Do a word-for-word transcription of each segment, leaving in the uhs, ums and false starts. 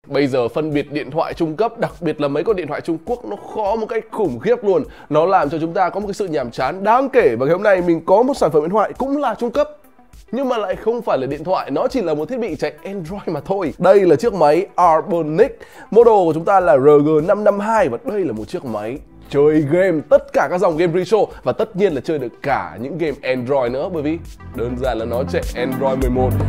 Bây giờ phân biệt điện thoại trung cấp, đặc biệt là mấy con điện thoại Trung Quốc, nó khó một cách khủng khiếp luôn. Nó làm cho chúng ta có một cái sự nhàm chán đáng kể. Và ngày hôm nay mình có một sản phẩm điện thoại cũng là trung cấp, nhưng mà lại không phải là điện thoại, nó chỉ là một thiết bị chạy Android mà thôi. Đây là chiếc máy Arbonix, model của chúng ta là R G năm năm hai. Và đây là một chiếc máy chơi game, tất cả các dòng game retro, và tất nhiên là chơi được cả những game Android nữa, bởi vì đơn giản là nó chạy Android mười một.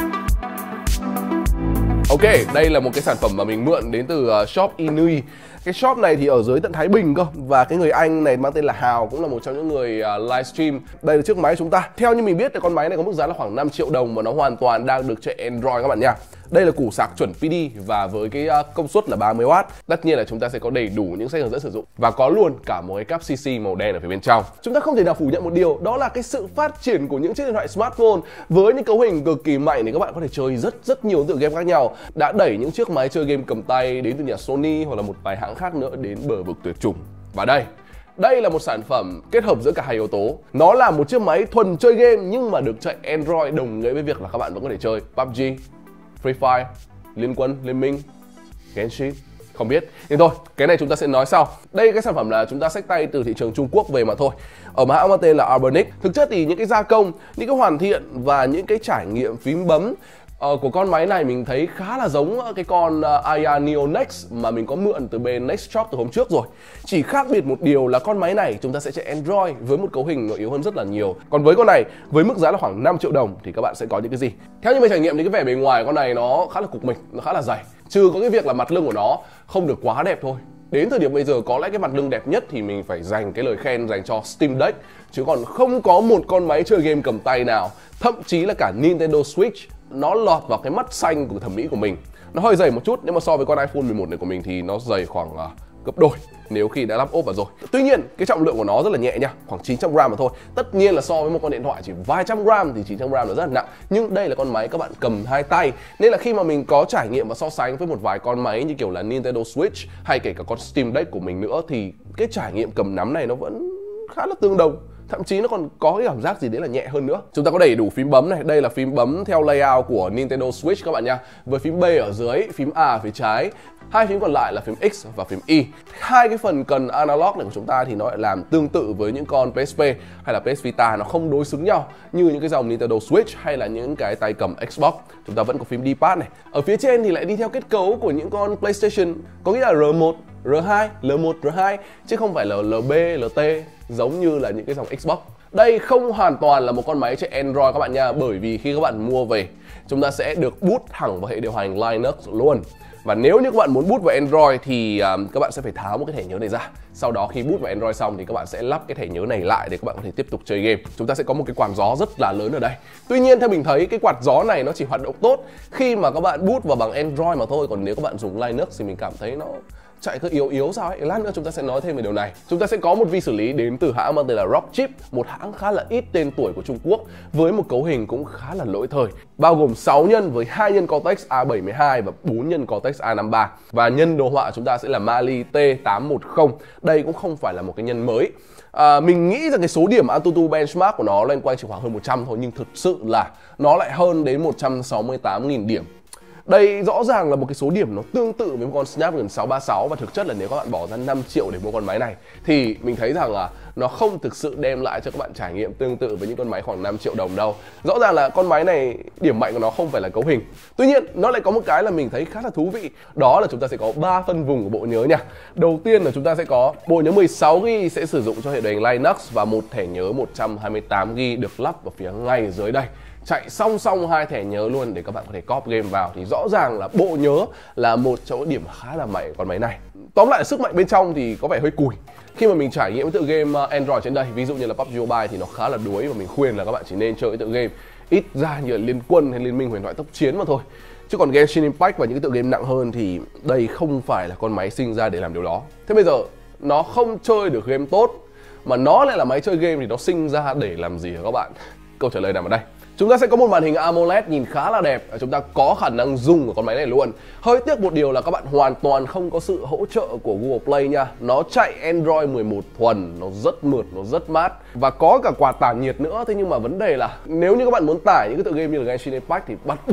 Ok, đây là một cái sản phẩm mà mình mượn đến từ uh, shop Inui. Cái shop này thì ở dưới tận Thái Bình cơ. Và cái người anh này mang tên là Hào cũng là một trong những người uh, livestream. Đây là chiếc máy của chúng ta. Theo như mình biết thì con máy này có mức giá là khoảng năm triệu đồng và nó hoàn toàn đang được chạy Android các bạn nha. Đây là củ sạc chuẩn pê đê và với cái uh, công suất là ba mươi oát. Tất nhiên là chúng ta sẽ có đầy đủ những sách hướng dẫn sử dụng và có luôn cả một cái cáp xê xê màu đen ở phía bên trong. Chúng ta không thể nào phủ nhận một điều, đó là cái sự phát triển của những chiếc điện thoại smartphone với những cấu hình cực kỳ mạnh thì các bạn có thể chơi rất rất nhiều tựa game khác nhau, đã đẩy những chiếc máy chơi game cầm tay đến từ nhà Sony hoặc là một vài hãng khác nữa đến bờ vực tuyệt chủng. Và đây, đây là một sản phẩm kết hợp giữa cả hai yếu tố. Nó là một chiếc máy thuần chơi game nhưng mà được chạy Android, đồng nghĩa với việc là các bạn vẫn có thể chơi pê u bê giê, Free Fire, Liên Quân, Liên Minh, Genshin, không biết. Nhưng thôi, cái này chúng ta sẽ nói sau. Đây cái sản phẩm là chúng ta xách tay từ thị trường Trung Quốc về mà thôi. Ở mà hãng mang tên là Arbonix. Thực chất thì những cái gia công, những cái hoàn thiện và những cái trải nghiệm phím bấm Uh, của con máy này mình thấy khá là giống cái con uh, Aya Neo Next mà mình có mượn từ bên Next Shop từ hôm trước rồi. Chỉ khác biệt một điều là con máy này chúng ta sẽ chạy Android với một cấu hình nó yếu hơn rất là nhiều. Còn với con này, với mức giá là khoảng năm triệu đồng thì các bạn sẽ có những cái gì? Theo như mình trải nghiệm thì cái vẻ bề ngoài con này nó khá là cục mịch, nó khá là dày. Trừ có cái việc là mặt lưng của nó không được quá đẹp thôi. Đến thời điểm bây giờ có lẽ cái mặt lưng đẹp nhất thì mình phải dành cái lời khen dành cho Steam Deck. Chứ còn không có một con máy chơi game cầm tay nào, thậm chí là cả Nintendo Switch, nó lọt vào cái mắt xanh của thẩm mỹ của mình. Nó hơi dày một chút, nhưng mà so với con iPhone mười một này của mình thì nó dày khoảng uh, gấp đôi nếu khi đã lắp ốp vào rồi. Tuy nhiên cái trọng lượng của nó rất là nhẹ nha, khoảng chín trăm gram mà thôi. Tất nhiên là so với một con điện thoại chỉ vài trăm gram thì chín trăm gram nó rất là nặng. Nhưng đây là con máy các bạn cầm hai tay, nên là khi mà mình có trải nghiệm và so sánh với một vài con máy như kiểu là Nintendo Switch hay kể cả con Steam Deck của mình nữa thì cái trải nghiệm cầm nắm này nó vẫn khá là tương đồng. Thậm chí nó còn có cái cảm giác gì đấy là nhẹ hơn nữa. Chúng ta có đầy đủ phím bấm này. Đây là phím bấm theo layout của Nintendo Switch các bạn nha. Với phím B ở dưới, phím A ở phía trái. Hai phím còn lại là phím X và phím Y. Hai cái phần cần analog này của chúng ta thì nó lại làm tương tự với những con pê ét pê hay là pê ét Vita. Nó không đối xứng nhau như những cái dòng Nintendo Switch hay là những cái tay cầm Xbox. Chúng ta vẫn có phím D-pad này. Ở phía trên thì lại đi theo kết cấu của những con PlayStation, có nghĩa là R một, R hai, L một, R hai, chứ không phải là L B, L T giống như là những cái dòng Xbox. Đây không hoàn toàn là một con máy chạy Android các bạn nha, bởi vì khi các bạn mua về chúng ta sẽ được boot thẳng vào hệ điều hành Linux luôn. Và nếu như các bạn muốn boot vào Android thì um, các bạn sẽ phải tháo một cái thẻ nhớ này ra. Sau đó khi boot vào Android xong thì các bạn sẽ lắp cái thẻ nhớ này lại để các bạn có thể tiếp tục chơi game. Chúng ta sẽ có một cái quạt gió rất là lớn ở đây. Tuy nhiên theo mình thấy cái quạt gió này nó chỉ hoạt động tốt khi mà các bạn boot vào bằng Android mà thôi. Còn nếu các bạn dùng Linux thì mình cảm thấy nó chạy cứ yếu yếu sao ấy. Lát nữa chúng ta sẽ nói thêm về điều này. Chúng ta sẽ có một vi xử lý đến từ hãng mang tên là Rockchip, một hãng khá là ít tên tuổi của Trung Quốc với một cấu hình cũng khá là lỗi thời, bao gồm sáu nhân với hai nhân Cortex A bảy mươi hai và bốn nhân Cortex A năm mươi ba. Và nhân đồ họa chúng ta sẽ là Mali T tám một không. Đây cũng không phải là một cái nhân mới. À, mình nghĩ rằng cái số điểm Antutu benchmark của nó lên quanh chỉ khoảng hơn một trăm thôi, nhưng thực sự là nó lại hơn đến một trăm sáu mươi tám nghìn điểm. Đây rõ ràng là một cái số điểm nó tương tự với một con Snapdragon sáu ba sáu, và thực chất là nếu các bạn bỏ ra năm triệu để mua con máy này thì mình thấy rằng là nó không thực sự đem lại cho các bạn trải nghiệm tương tự với những con máy khoảng năm triệu đồng đâu. Rõ ràng là con máy này điểm mạnh của nó không phải là cấu hình. Tuy nhiên nó lại có một cái là mình thấy khá là thú vị, đó là chúng ta sẽ có ba phân vùng của bộ nhớ nha. Đầu tiên là chúng ta sẽ có bộ nhớ mười sáu gi ga bai sẽ sử dụng cho hệ điều hành Linux và một thẻ nhớ một trăm hai mươi tám gi ga bai được lắp vào phía ngay dưới đây, chạy song song hai thẻ nhớ luôn để các bạn có thể copy game vào. Thì rõ ràng là bộ nhớ là một trong những điểm khá là mạnh của con máy này. Tóm lại sức mạnh bên trong thì có vẻ hơi cùi. Khi mà mình trải nghiệm tựa game Android trên đây, ví dụ như là pê u bê giê Mobile thì nó khá là đuối, và mình khuyên là các bạn chỉ nên chơi tựa game ít ra như là Liên Quân hay Liên Minh huyền thoại tốc chiến mà thôi. Chứ còn Genshin Impact và những cái tựa game nặng hơn thì đây không phải là con máy sinh ra để làm điều đó. Thế bây giờ nó không chơi được game tốt mà nó lại là máy chơi game thì nó sinh ra để làm gì hả các bạn? Câu trả lời nằm ở đây. Chúng ta sẽ có một màn hình AMOLED nhìn khá là đẹp, chúng ta có khả năng zoom của con máy này luôn. Hơi tiếc một điều là các bạn hoàn toàn không có sự hỗ trợ của Google Play nha. Nó chạy Android mười một thuần, nó rất mượt, nó rất mát và có cả quạt tản nhiệt nữa. Thế nhưng mà vấn đề là nếu như các bạn muốn tải những cái tựa game như là Genshin Impact thì bắt buộc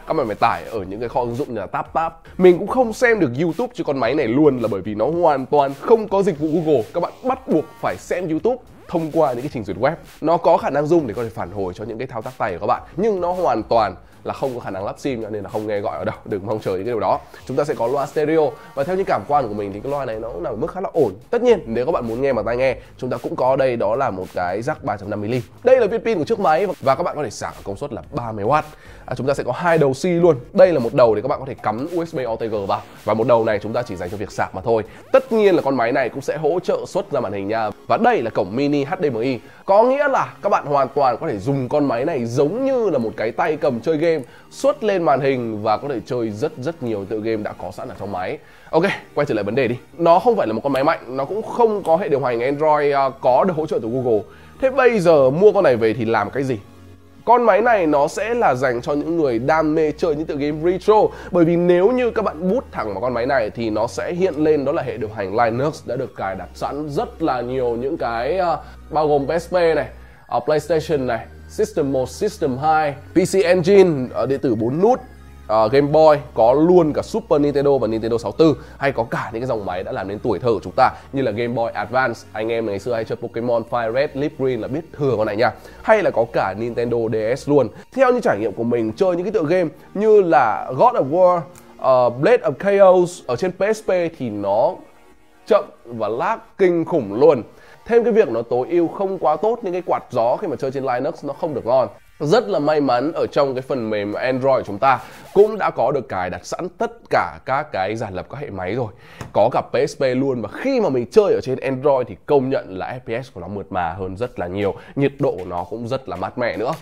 các bạn phải tải ở những cái kho ứng dụng như là TapTap. Mình cũng không xem được YouTube cho con máy này luôn là bởi vì nó hoàn toàn không có dịch vụ Google. Các bạn bắt buộc phải xem YouTube thông qua những cái trình duyệt web. Nó có khả năng zoom để có thể phản hồi cho những cái thao tác tay của các bạn, nhưng nó hoàn toàn là không có khả năng lắp sim, cho nên là không nghe gọi ở đâu, đừng mong chờ những cái điều đó. Chúng ta sẽ có loa stereo, và theo những cảm quan của mình thì cái loa này nó cũng nằm ở mức khá là ổn. Tất nhiên nếu các bạn muốn nghe bằng tai nghe, chúng ta cũng có đây, đó là một cái jack ba chấm năm mi-li. Đây là viên pin của chiếc máy và các bạn có thể sạc công suất là ba mươi oát. À, chúng ta sẽ có hai đầu C luôn. Đây là một đầu để các bạn có thể cắm u ét bê o tê giê vào, và một đầu này chúng ta chỉ dành cho việc sạc mà thôi. Tất nhiên là con máy này cũng sẽ hỗ trợ xuất ra màn hình nha. Và đây là cổng mini hát đê em i, có nghĩa là các bạn hoàn toàn có thể dùng con máy này giống như là một cái tay cầm chơi game, xuất lên màn hình và có thể chơi rất rất nhiều tựa game đã có sẵn ở trong máy. Ok, quay trở lại vấn đề đi. Nó không phải là một con máy mạnh, nó cũng không có hệ điều hành Android uh, có được hỗ trợ từ Google. Thế bây giờ mua con này về thì làm cái gì? Con máy này nó sẽ là dành cho những người đam mê chơi những tựa game retro. Bởi vì nếu như các bạn boot thẳng vào con máy này thì nó sẽ hiện lên đó là hệ điều hành Linux đã được cài đặt sẵn rất là nhiều những cái uh, bao gồm pê ét pê này, uh, PlayStation này, System một, System hai, pê xê Engine, uh, điện tử bốn nút, uh, Game Boy, có luôn cả Super Nintendo và Nintendo sáu mươi tư, hay có cả những cái dòng máy đã làm nên tuổi thơ của chúng ta như là Game Boy Advance. Anh em ngày xưa hay chơi Pokemon Fire Red, Leaf Green là biết thừa con này nha. Hay là có cả Nintendo đê ét luôn. Theo như trải nghiệm của mình chơi những cái tựa game như là God of War, uh, Blade of Chaos ở trên pê ét pê thì nó chậm và lag kinh khủng luôn. Thêm cái việc nó tối ưu không quá tốt, những cái quạt gió khi mà chơi trên Linux nó không được ngon. Rất là may mắn ở trong cái phần mềm Android của chúng ta cũng đã có được cài đặt sẵn tất cả các cái giả lập các hệ máy rồi, có cả pê ét pê luôn. Và khi mà mình chơi ở trên Android thì công nhận là ép pê ét của nó mượt mà hơn rất là nhiều, nhiệt độ của nó cũng rất là mát mẻ nữa.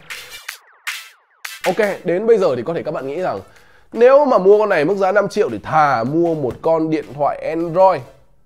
Ok, đến bây giờ thì có thể các bạn nghĩ rằng nếu mà mua con này mức giá năm triệu thì thà mua một con điện thoại Android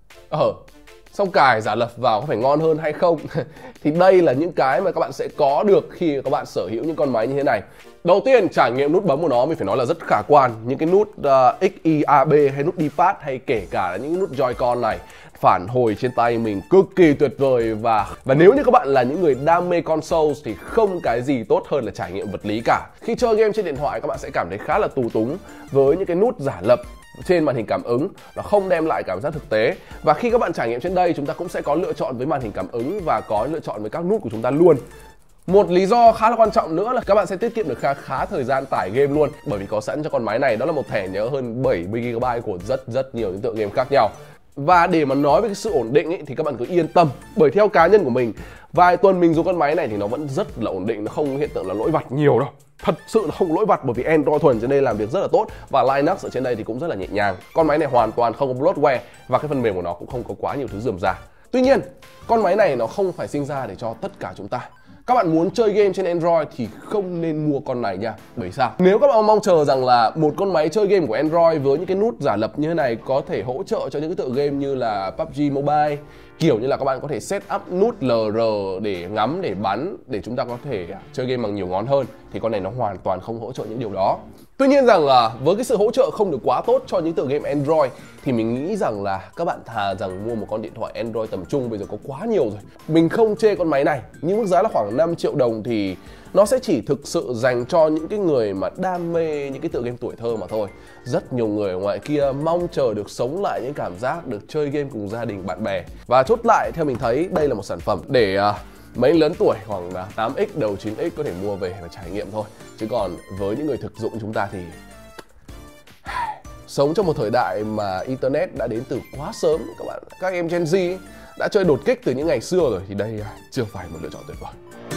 Ờ xong cài giả lập vào có phải ngon hơn hay không? Thì đây là những cái mà các bạn sẽ có được khi các bạn sở hữu những con máy như thế này. Đầu tiên, trải nghiệm nút bấm của nó mình phải nói là rất khả quan. Những cái nút uh, ích i a bê hay nút D-pad hay kể cả là những nút Joy-Con này phản hồi trên tay mình cực kỳ tuyệt vời. Và và nếu như các bạn là những người đam mê consoles thì không cái gì tốt hơn là trải nghiệm vật lý cả. Khi chơi game trên điện thoại các bạn sẽ cảm thấy khá là tù túng với những cái nút giả lập trên màn hình cảm ứng, nó không đem lại cảm giác thực tế. Và khi các bạn trải nghiệm trên đây, chúng ta cũng sẽ có lựa chọn với màn hình cảm ứng và có lựa chọn với các nút của chúng ta luôn. Một lý do khá là quan trọng nữa là các bạn sẽ tiết kiệm được khá khá thời gian tải game luôn, bởi vì có sẵn cho con máy này đó là một thẻ nhớ hơn bảy mươi gi ga bai của rất rất nhiều những tựa game khác nhau. Và để mà nói về cái sự ổn định ấy, thì các bạn cứ yên tâm, bởi theo cá nhân của mình, vài tuần mình dùng con máy này thì nó vẫn rất là ổn định, nó không hiện tượng là lỗi vặt nhiều đâu. Thật sự là không lỗi vặt, bởi vì Android thuần trên đây làm việc rất là tốt và Linux ở trên đây thì cũng rất là nhẹ nhàng. Con máy này hoàn toàn không có bloatware và cái phần mềm của nó cũng không có quá nhiều thứ rườm rà. Tuy nhiên, con máy này nó không phải sinh ra để cho tất cả chúng ta. Các bạn muốn chơi game trên Android thì không nên mua con này nha. Bởi sao? Nếu các bạn mong chờ rằng là một con máy chơi game của Android với những cái nút giả lập như thế này có thể hỗ trợ cho những cái tựa game như là pê u bê giê Mobile, kiểu như là các bạn có thể set up nút lờ rờ để ngắm, để bắn, để chúng ta có thể chơi game bằng nhiều ngón hơn, thì con này nó hoàn toàn không hỗ trợ những điều đó. Tuy nhiên rằng là với cái sự hỗ trợ không được quá tốt cho những tựa game Android thì mình nghĩ rằng là các bạn thà rằng mua một con điện thoại Android tầm trung, bây giờ có quá nhiều rồi. Mình không chê con máy này, nhưng mức giá là khoảng năm triệu đồng thì nó sẽ chỉ thực sự dành cho những cái người mà đam mê những cái tựa game tuổi thơ mà thôi. Rất nhiều người ở ngoài kia mong chờ được sống lại những cảm giác được chơi game cùng gia đình bạn bè. Và chốt lại, theo mình thấy đây là một sản phẩm để uh, mấy lớn tuổi khoảng tám x đầu chín x có thể mua về và trải nghiệm thôi. Chứ còn với những người thực dụng chúng ta thì sống trong một thời đại mà Internet đã đến từ quá sớm các bạn. Các em Gen Z đã chơi đột kích từ những ngày xưa rồi thì đây chưa phải một lựa chọn tuyệt vời.